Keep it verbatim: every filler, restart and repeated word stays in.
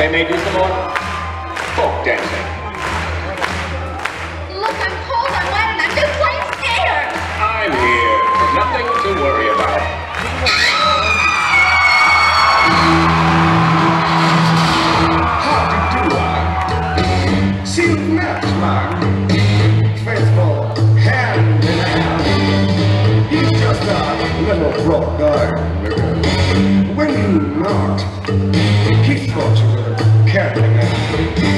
they may do some more folk dancing. Look, I'm cold, I'm wet, and I'm just plain scared. I'm here. Nothing to worry about. How do you do, I? Sealed match, man. Faithful hand in hand. He's just a little broke guy, nigga. When you knocked, he thought you were a cat man.